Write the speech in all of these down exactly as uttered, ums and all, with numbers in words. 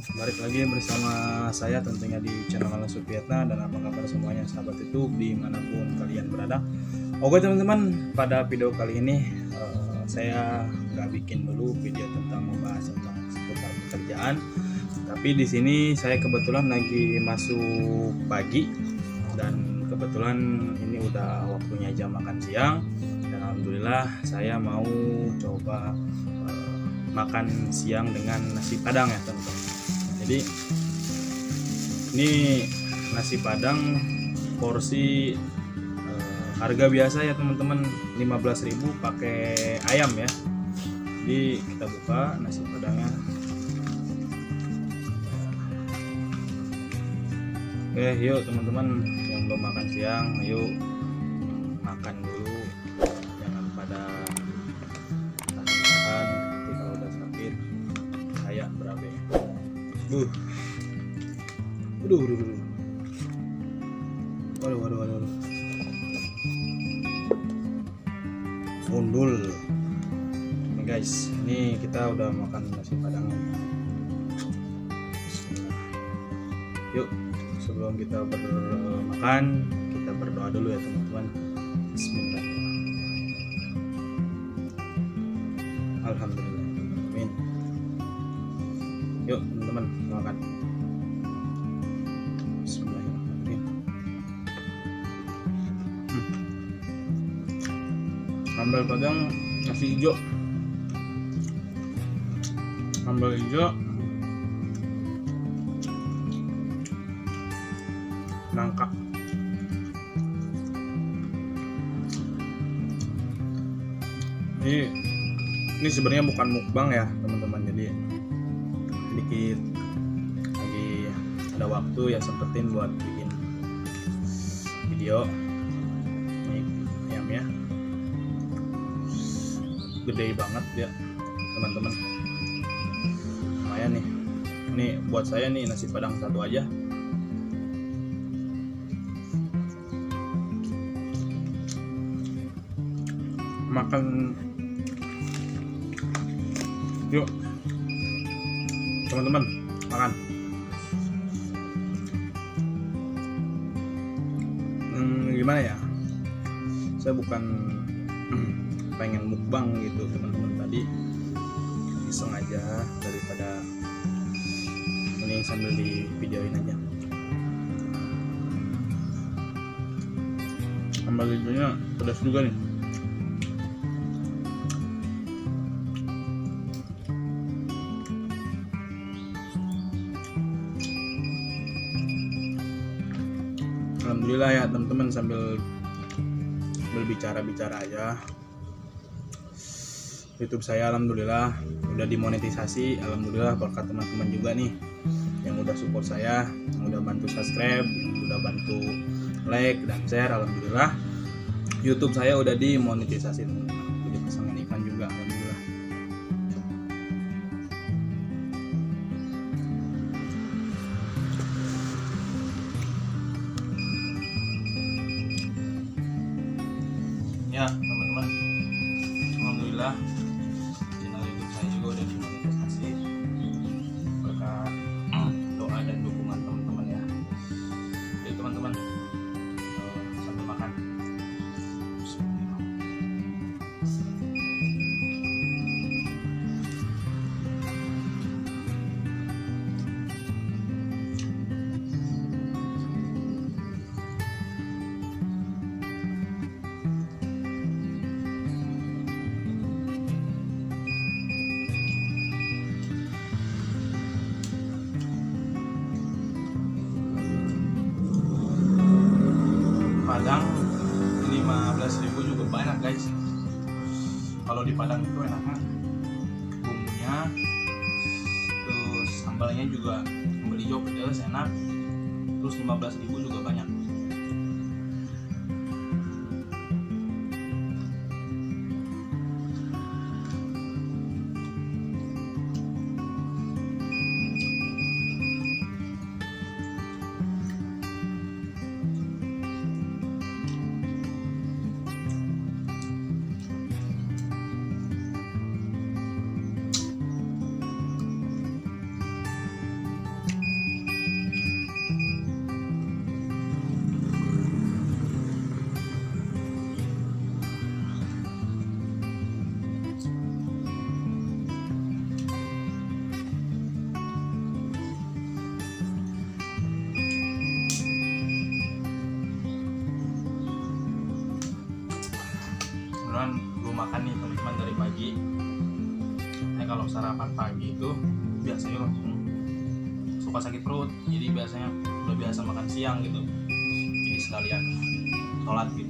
balik lagi bersama saya tentunya di channel Alan Supriyatna. Dan apa kabar semuanya sahabat YouTube dimanapun kalian berada. Oke teman-teman, pada video kali ini uh, saya nggak bikin dulu video tentang membahas tentang seputar pekerjaan, tapi di sini saya kebetulan lagi masuk pagi dan kebetulan ini udah waktunya jam makan siang, dan alhamdulillah saya mau coba uh, makan siang dengan nasi padang ya teman-teman. Jadi ini nasi padang porsi eh, harga biasa ya teman-teman, lima belas ribu pakai ayam ya. Jadi kita buka nasi padangnya. Oke, yuk teman-teman yang belum makan siang, yuk makan dulu. Jangan pada tahan-tahan, nanti kalau udah sakit kayak berabe. Buh, waduh, waduh, waduh, waduh, waduh, waduh, waduh, undul. Ini guys, ini kita udah makan nasi padang. Bismillah. Yuk, sebelum kita bermakan, kita berdoa dulu ya teman-teman. Bismillah. Alhamdulillah. Amin. Yuk teman-teman makan. Bismillahirrahmanirrahim. hmm. Sambal padang nasi hijau, sambal hijau, nangka. Ini ini sebenarnya bukan mukbang ya teman-teman, jadi sedikit lagi ada waktu ya sempetin buat bikin video. Ini ayamnya gede banget ya teman-teman, lumayan nih. Ini buat saya nih nasi padang satu aja. Makan yuk teman-teman, makan. Hmm, gimana ya, saya bukan pengen mukbang gitu teman-teman, tadi iseng aja daripada ini, sambil di videoin aja. Sambal hijaunya pedas juga nih. Alhamdulillah ya teman-teman, sambil berbicara-bicara aja. YouTube saya alhamdulillah udah dimonetisasi. Alhamdulillah berkat teman-teman juga nih yang udah support saya, yang udah bantu subscribe, yang udah bantu like dan share. Alhamdulillah YouTube saya udah dimonetisasi teman-teman. Udah pasangan iklan juga alhamdulillah. Ya teman-teman, alhamdulillah channel YouTube saya juga udah dimonetisasi berkat doa dan dukungan teman-teman ya. Jadi teman-teman uh, sambil makan. Padang lima belas ribu juga banyak guys. Kalau di Padang itu enaknya bumbunya, terus sambalnya juga sambal hijau pedas enak, terus lima belas ribu juga banyak. kebetulan gue makan nih teman-teman dari pagi. Nah kalau sarapan pagi itu biasanya langsung suka sakit perut, jadi biasanya udah biasa makan siang gitu, jadi sekalian sholat gitu.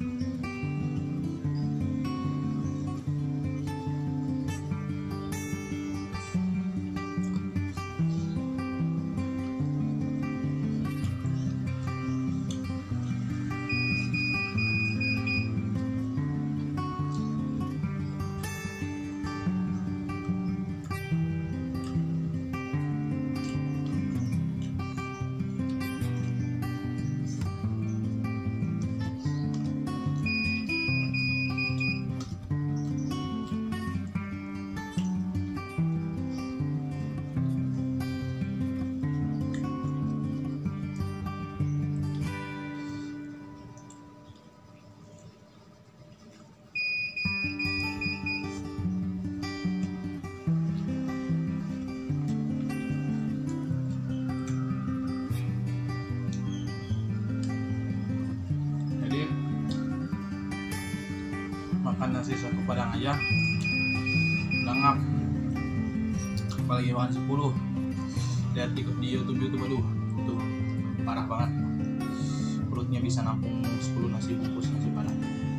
Makan nasi satu padang aja lengap, apalagi makan sepuluh. Lihat di, di YouTube YouTube aduh tuh parah banget, perutnya bisa nampung sepuluh nasi bungkus nasi padang.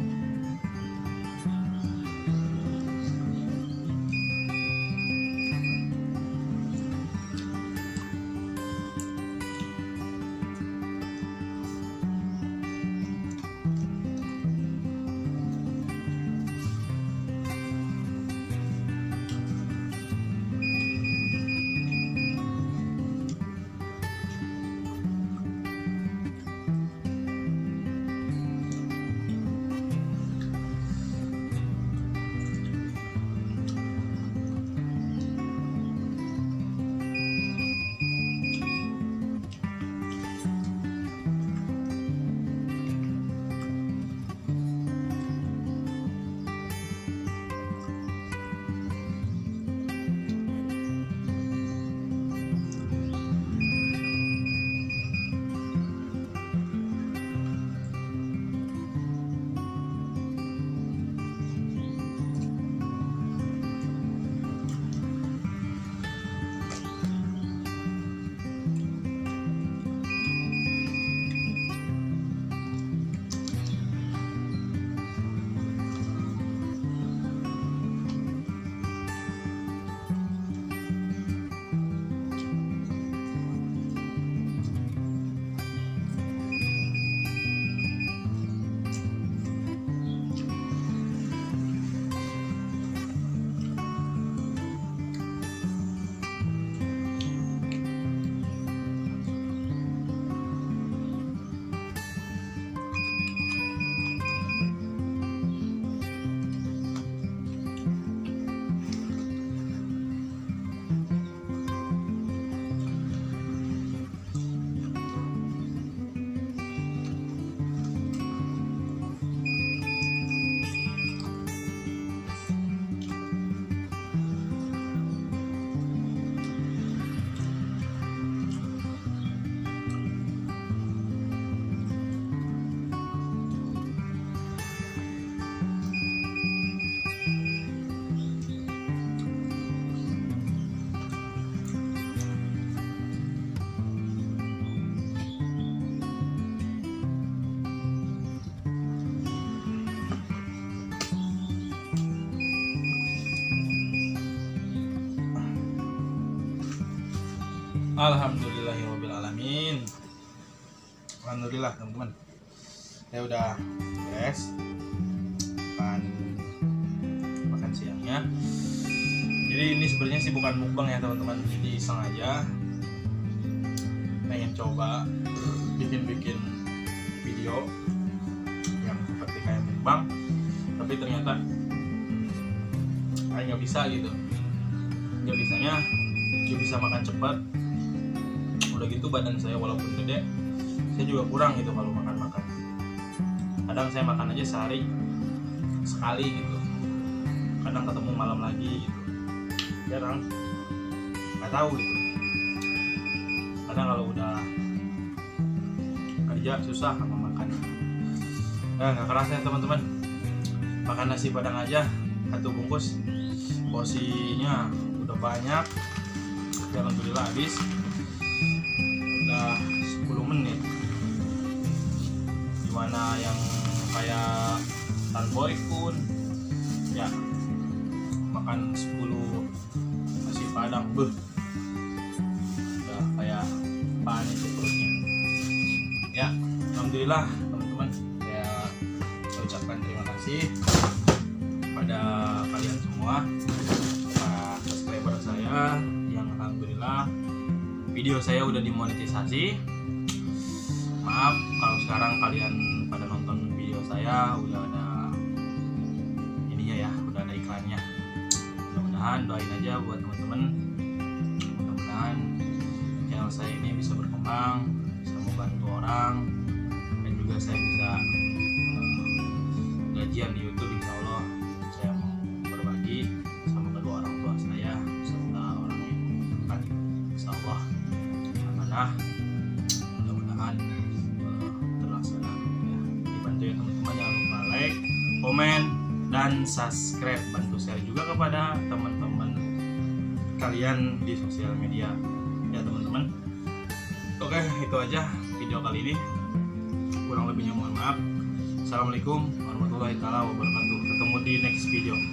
Alhamdulillahirobbilalamin. Alhamdulillah teman-teman, saya udah beres makan makan siangnya. Jadi ini sebenarnya sih bukan mukbang ya teman-teman, jadi iseng aja pengen coba bikin-bikin video yang seperti kayak mukbang, tapi ternyata kayak nggak bisa gitu. Nggak bisanya nggak bisa makan cepat, udah gitu badan saya walaupun gede saya juga kurang gitu kalau makan-makan. Kadang saya makan aja sehari sekali gitu, kadang ketemu malam lagi gitu, jarang, nggak tahu gitu. Kadang kalau udah kerja susah sama makan. Nah nggak kerasa ya teman-teman, makan nasi padang aja satu bungkus, porsinya udah banyak. Alhamdulillah habis udah sepuluh menit. Dimana yang kayak Tanboy pun ya makan sepuluh nasi padang, beuh, udah kayak apaan itu perutnya. Ya alhamdulillah teman-teman, saya ucapkan terima kasih pada kalian semua, para subscriber saya yang alhamdulillah video saya udah dimonetisasi. Maaf kalau sekarang kalian pada nonton video saya udah ada ininya ya, udah ada iklannya. Mudah-mudahan doain aja buat teman-teman, mudah-mudahan channel saya ini bisa berkembang, bisa membantu orang, dan juga saya bisa uh, gajian di YouTube. Insya Allah saya mau berbagi sama kedua orang tua saya serta orang yang dekat. Insya Allah amanah, mudah-mudahan uh, terlaksana ya. Dibantu ya teman-teman, jangan lupa like, komen, dan subscribe. Bantu share juga kepada teman-teman kalian di sosial media ya teman-teman. Oke, itu aja video kali ini, kurang lebihnya mohon maaf. Assalamualaikum warahmatullahi wabarakatuh. Ketemu di next video.